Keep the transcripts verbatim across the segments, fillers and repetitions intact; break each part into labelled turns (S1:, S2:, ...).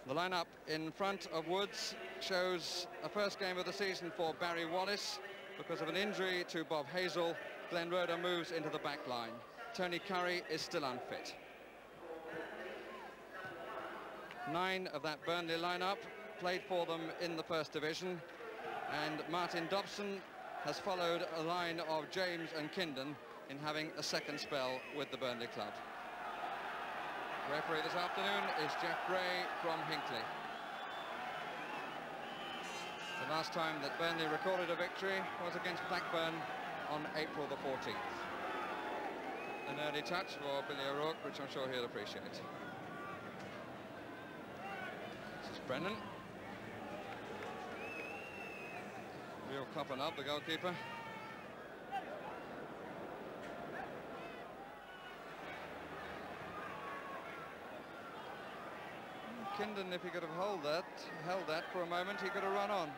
S1: The lineup in front of Woods shows a first game of the season for Barry Wallace. Because of an injury to Bob Hazel, Glenn Roeder moves into the back line. Tony Curry is still unfit. Nine of that Burnley lineup played for them in the First Division, and Martin Dobson has followed a line of James and Kindon in having a second spell with the Burnley club. Referee this afternoon is Jeff Gray from Hinckley. The last time that Burnley recorded a victory was against Blackburn on April the fourteenth. An early touch for Billy O'Rourke, which I'm sure he'll appreciate. This is Brennan. Real copping up, the goalkeeper. Kindon, if he could have held that, held that for a moment, he could have run on.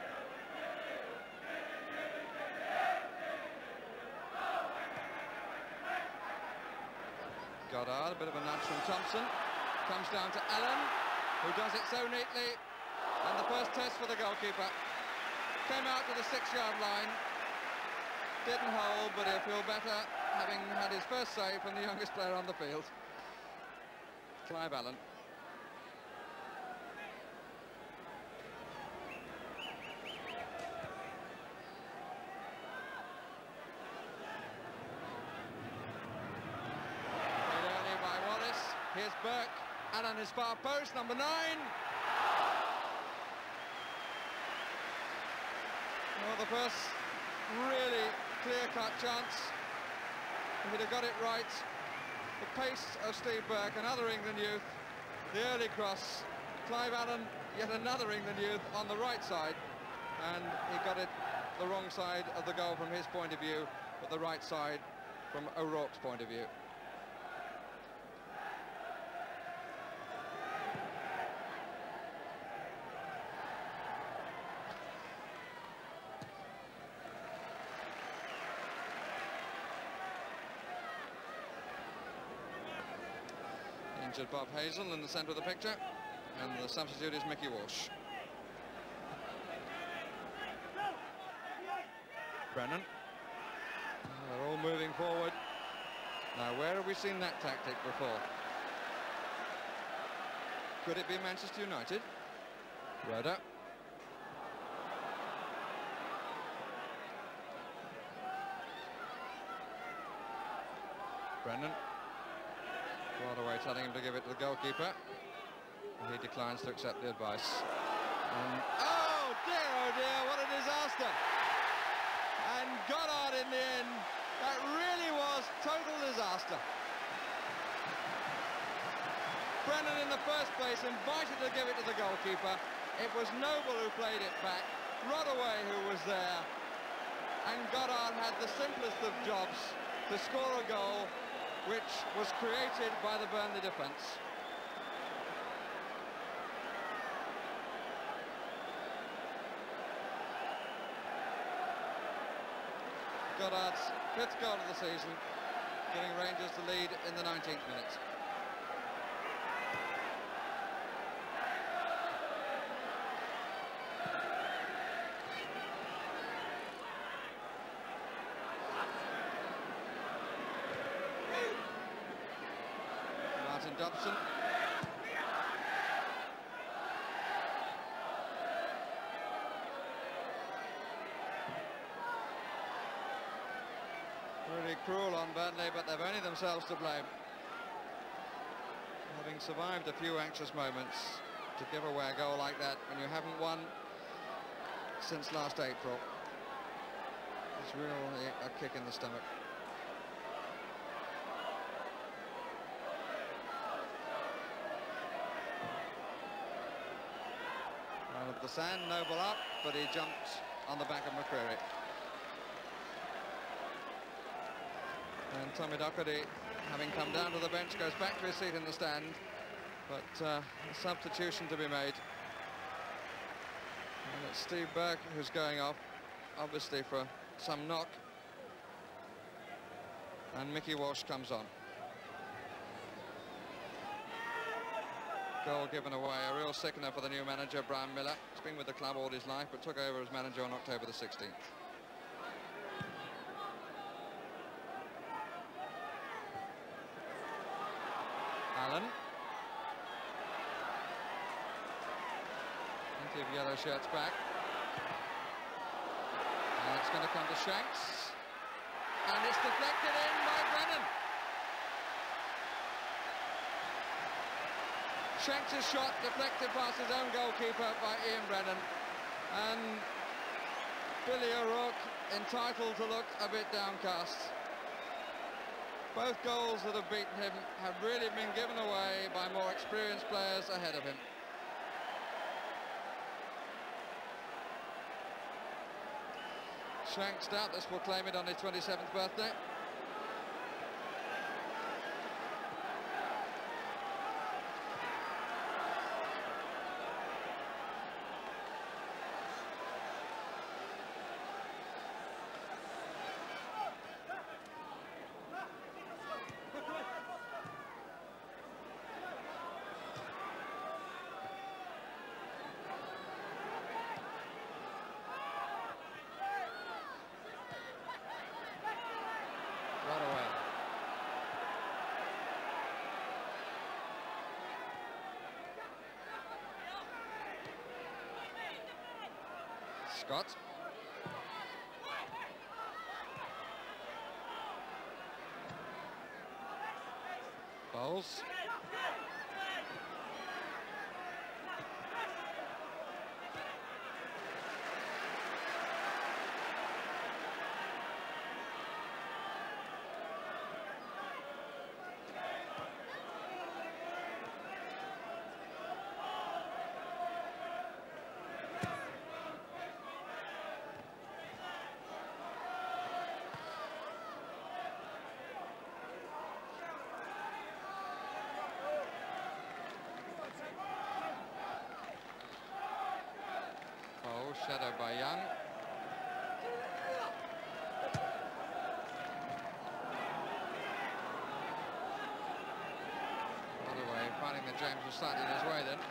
S1: Goddard, a bit of a nudge from Thompson. Comes down to Allen, who does it so neatly. And the first test for the goalkeeper. Came out to the six-yard line. Didn't hold, but he'll feel better having had his first save from the youngest player on the field. Clive Allen. Here's Burke, Allen is far post, number nine. Well, the first really clear-cut chance. If he'd have got it right, the pace of Steve Burke, another England youth, the early cross, Clive Allen, yet another England youth on the right side, and he got it the wrong side of the goal from his point of view, but the right side from O'Rourke's point of view. Injured Bob Hazel in the centre of the picture, and the substitute is Mickey Walsh. Brennan. They're all moving forward. Now, where have we seen that tactic before? Could it be Manchester United? Roeder. Brennan. Wardaway telling him to give it to the goalkeeper. He declines to accept the advice. And, oh dear, oh dear, what a disaster! And Goddard in the end. That really was total disaster. Brennan in the first place invited to give it to the goalkeeper. It was Noble who played it back. Rodaway who was there. And Goddard had the simplest of jobs to score a goal, which was created by the Burnley defence. Goddard's fifth goal of the season, giving Rangers the lead in the nineteenth minute. Martin Dobson. Really cruel on Burnley, but they've only themselves to blame. Having survived a few anxious moments, to give away a goal like that when you haven't won since last April, it's really a kick in the stomach. Out of the sand, Noble up, but he jumped on the back of McCreary. And Tommy Docherty, having come down to the bench, goes back to his seat in the stand, but uh, a substitution to be made. And it's Steve Burke who's going off, obviously for some knock. And Mickey Walsh comes on. Goal given away, a real sickener for the new manager, Brian Miller. He's been with the club all his life, but took over as manager on October the sixteenth. Allen. Plenty of yellow shirts back. And it's going to come to Shanks. And it's deflected in by Brennan. Shanks' shot deflected past his own goalkeeper by Ian Brennan. And Billy O'Rourke entitled to look a bit downcast. Both goals that have beaten him have really been given away by more experienced players ahead of him. Shanks doubtless will claim it on his twenty-seventh birthday. Scott. Bowles. Shadowed by Young. Holloway finding that James was slightly in his way then.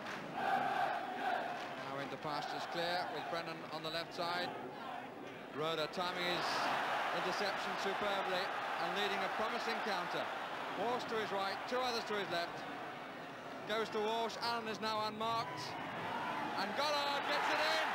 S1: Now into pastures clear with Brennan on the left side. Roda timing his interception superbly and leading a promising counter. Walsh to his right, two others to his left. Goes to Walsh, Allen is now unmarked. And Goddard gets it in!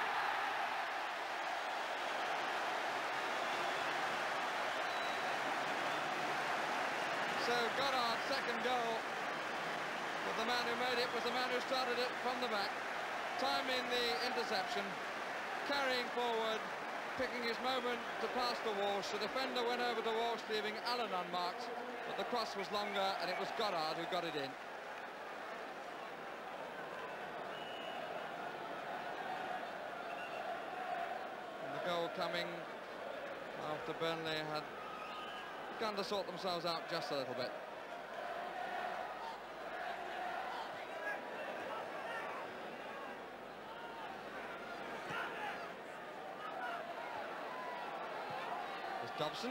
S1: So Goddard's second goal, but the man who made it was the man who started it from the back, timing the interception, carrying forward, picking his moment to pass to Walsh. The defender went over to Walsh, leaving Allen unmarked, but the cross was longer and it was Goddard who got it in. Goal coming after Burnley had begun to sort themselves out just a little bit. There's Dobson.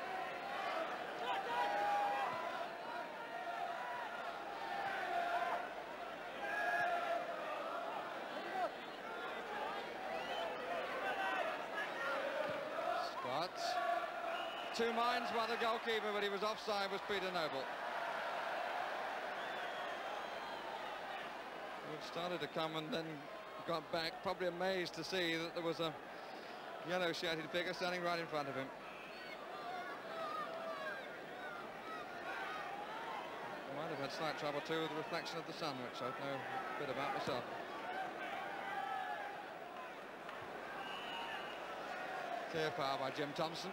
S1: Two minds by the goalkeeper, but he was offside, was Peter Noble. It started to come and then got back, probably amazed to see that there was a yellow shirted figure standing right in front of him. Might have had slight trouble too with the reflection of the sun, which I know a bit about myself. Clear foul by Jim Thompson.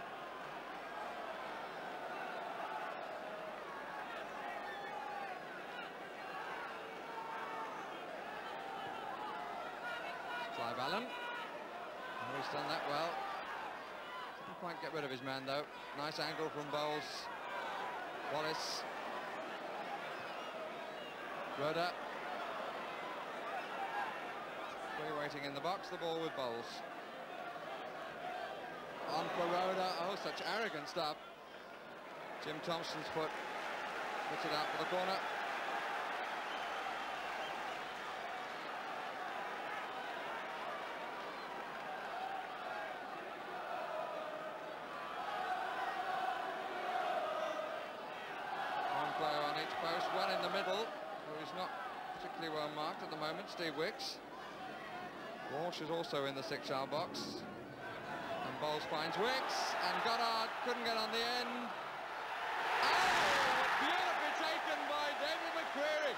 S1: Clive Allen. Oh, he's done that well. Didn't quite get rid of his man though. Nice angle from Bowles. Wallace. Roda. Free waiting in the box, the ball with Bowles. On for Roda. Oh, such arrogant stuff. Jim Thompson's foot puts it out for the corner. one in the middle, who is not particularly well marked at the moment, Steve Wicks. Walsh is also in the six-yard box. And Bowles finds Wicks, and Goddard couldn't get on the end. Oh, beautifully taken by David McCreary.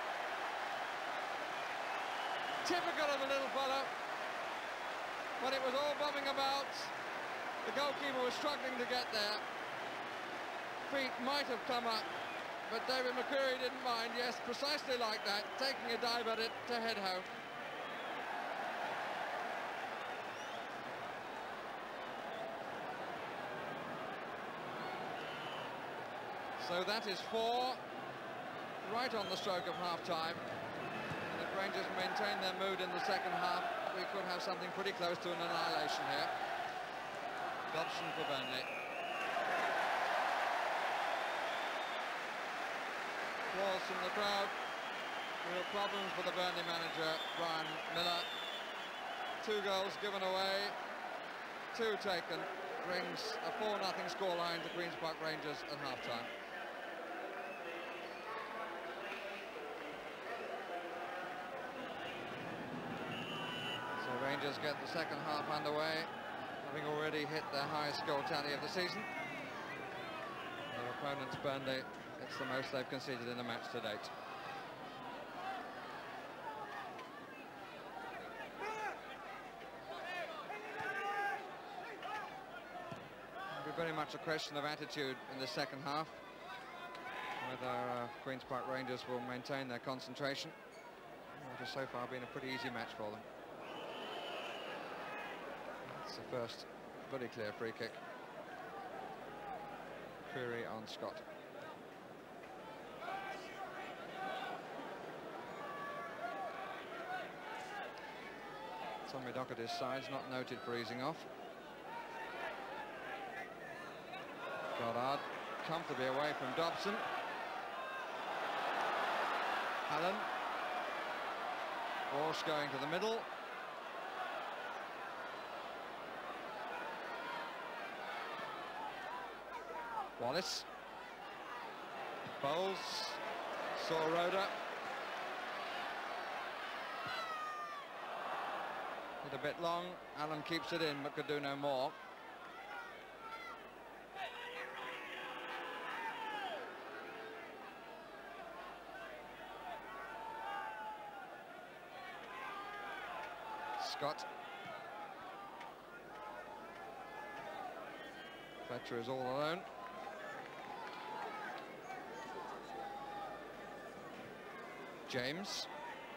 S1: Typical of the little fellow. But it was all bobbing about. The goalkeeper was struggling to get there. Feet might have come up, but David McCreary didn't mind. Yes, precisely like that, taking a dive at it to head home. So that is four, right on the stroke of half-time. And if Rangers maintain their mood in the second half, we could have something pretty close to an annihilation here. Dobson for Burnley. Applause from the crowd. Real problems for the Burnley manager, Brian Miller. Two goals given away, two taken. Brings a four nothing scoreline to Queen's Park Rangers at half-time. Rangers get the second half underway, having already hit their highest goal tally of the season. Their opponents, Burnley, it's the most they've conceded in a match to date. It'll be very much a question of attitude in the second half, whether uh, Queen's Park Rangers will maintain their concentration. It has so far been a pretty easy match for them. It's the first very clear free kick. Query on Scott. Tommy Docherty's side's not noted for easing off. Goddard comfortably away from Dobson. Allen. Walsh going to the middle. Wallace. Bowles. Saw Roda. Hit a bit long. Allen keeps it in but could do no more. Scott. Fletcher is all alone. James.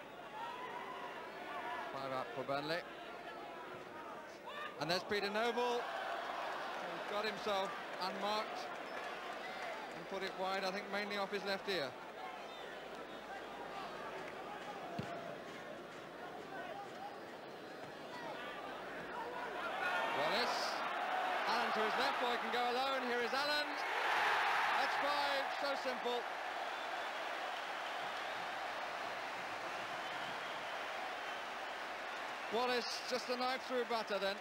S1: Five out for Burnley. And there's Peter Noble, who's got himself unmarked and put it wide, I think mainly off his left ear. Wallace. Allen to his left, boy can go alone. Here is Allen. That's five, so simple. Wallace, just a knife through butter then.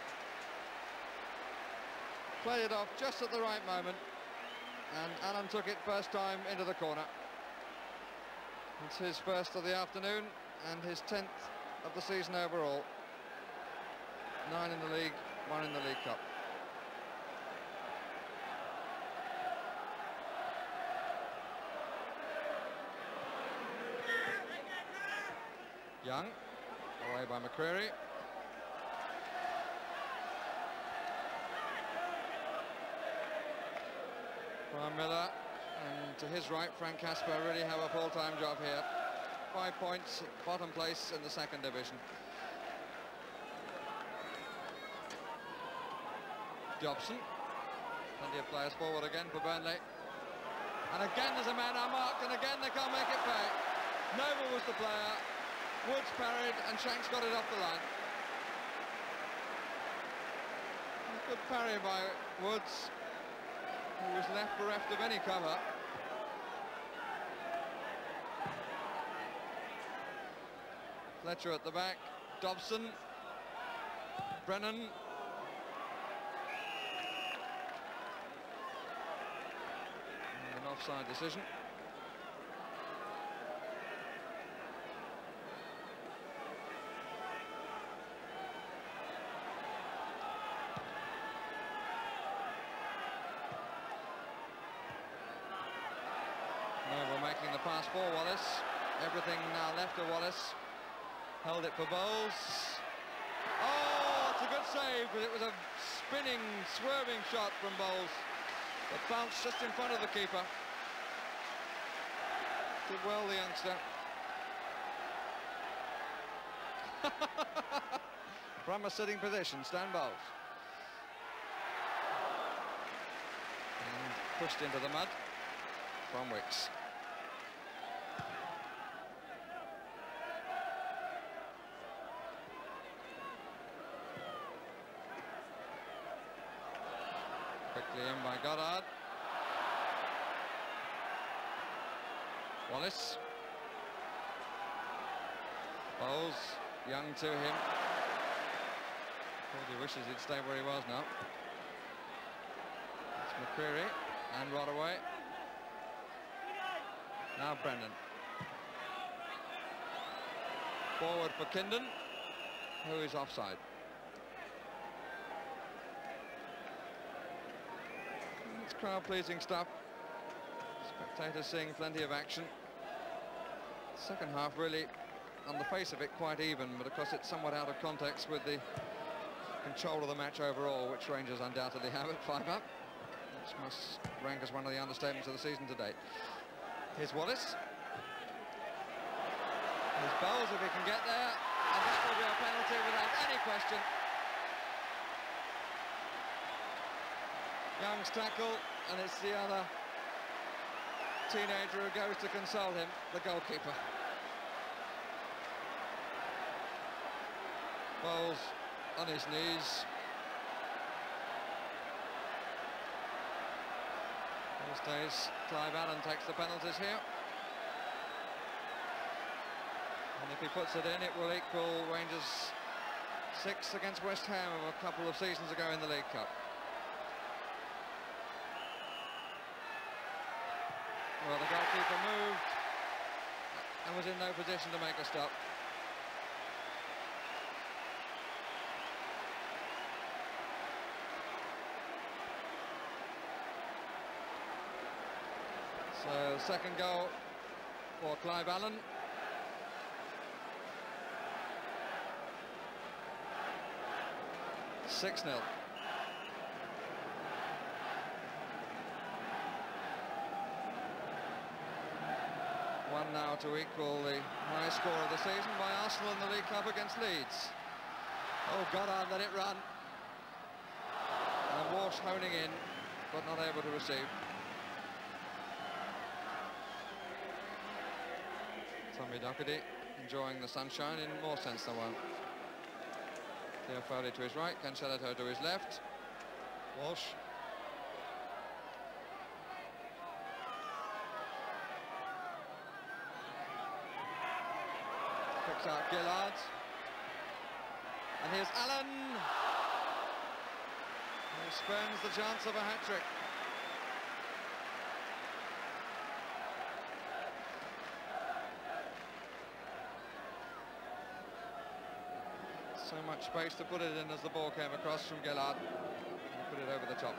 S1: Played it off just at the right moment. And Allen took it first time into the corner. It's his first of the afternoon and his tenth of the season overall. Nine in the league, one in the League Cup. Young. Away by McCreary. Brian Miller, and to his right, Frank Casper really have a full-time job here. Five points, bottom place in the second division. Dobson. Plenty of players forward again for Burnley. And again there's a man unmarked, and again they can't make it pay. Noble was the player. Woods parried and Shanks got it off the line. Good parry by Woods, who was left bereft of any cover. Fletcher at the back, Dobson, Brennan. And an offside decision. the pass for Wallace. Everything now left of Wallace. Held it for Bowles. Oh, it's a good save, but it was a spinning, swerving shot from Bowles. It bounced just in front of the keeper. Did well, the youngster. From a sitting position, Stan Bowles. And pushed into the mud from Wicks. Quickly in by Goddard. Wallace. Bowles, young to him. Probably wishes he'd stay where he was now. It's McCreary and Rodaway. Now Brendan. Forward for Kindon, who is offside. It's crowd-pleasing stuff. Spectators seeing plenty of action. Second half really, on the face of it, quite even, but of course it's somewhat out of context with the control of the match overall, which Rangers undoubtedly have at five up, which must rank as one of the understatements of the season to date. Here's Wallace. Here's Bowles if he can get there, and that will be a penalty without any question. Young's tackle, and it's the other teenager who goes to console him, the goalkeeper. Bowles on his knees. These days, Clive Allen takes the penalties here. And if he puts it in, it will equal Rangers' six against West Ham of a couple of seasons ago in the League Cup. Well, the goalkeeper moved and was in no position to make a stop. So, second goal for Clive Allen. six nil. One now to equal the highest score of the season by Arsenal in the League Cup against Leeds. Oh, Goddard let it run. And Walsh honing in, but not able to receive. Tommy Doherty enjoying the sunshine in more sense than one. Theo Foley to his right, Cancellato to his left. Walsh. Picks out Gillard. And here's Allen. Who spends the chance of a hat-trick. So much space to put it in as the ball came across from Gillard. He put it over the top.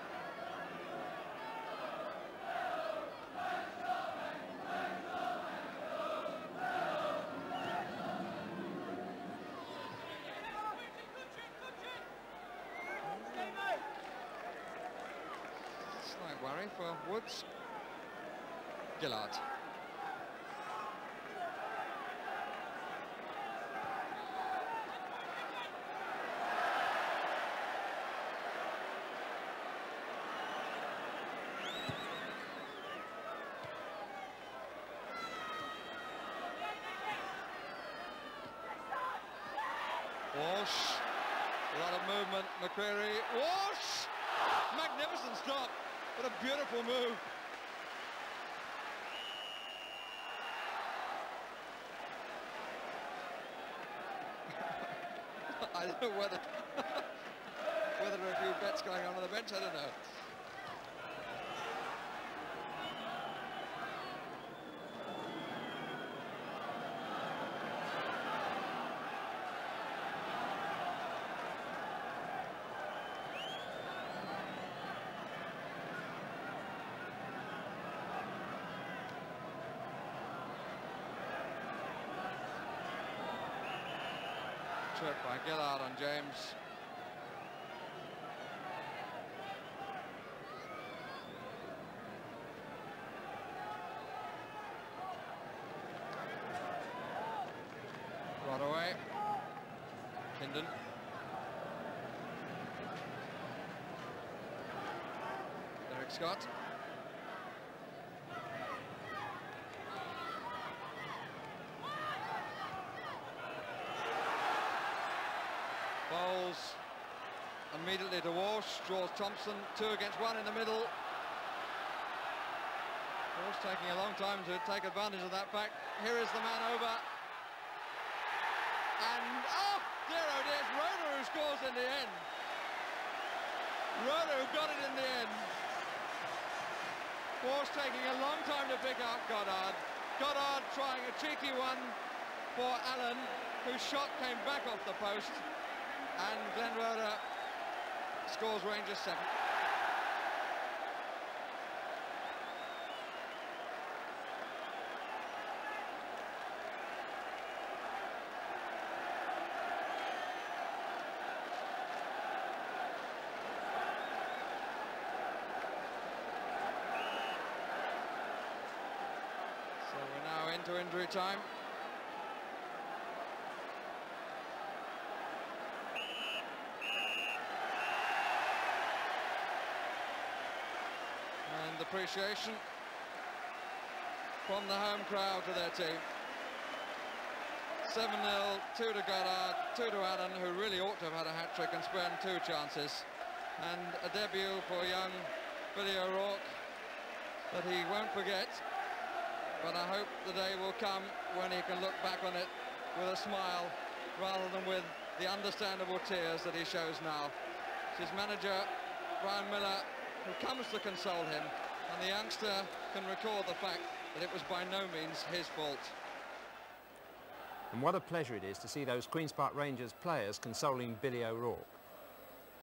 S1: Slight worry for Woods. Gillard. Walsh, a lot of movement, McCreary, Walsh! Magnificent stop, what a beautiful move. I don't know whether, whether there are a few bets going on on the bench, I don't know. trip by Gillard on James. Right away. Kindon. Derek Scott. Bowles immediately to Walsh, draws Thompson, two against one in the middle. Walsh taking a long time to take advantage of that fact. Here is the man over. And, oh, dear, oh dear, it's Roeder who scores in the end. Roeder who got it in the end. Walsh taking a long time to pick out Goddard. Goddard trying a cheeky one for Allen, whose shot came back off the post. And Glenn Roeder scores Rangers second. So we're now into injury time. Appreciation from the home crowd to their team. seven nil, two to Goddard, two to Allen, who really ought to have had a hat-trick and spurned two chances. And a debut for young Billy O'Rourke that he won't forget. But I hope the day will come when he can look back on it with a smile rather than with the understandable tears that he shows now. It's his manager, Brian Miller, who comes to console him. And the youngster can recall the fact that it was by no means his fault.
S2: And what a pleasure it is to see those Queen's Park Rangers players consoling Billy O'Rourke.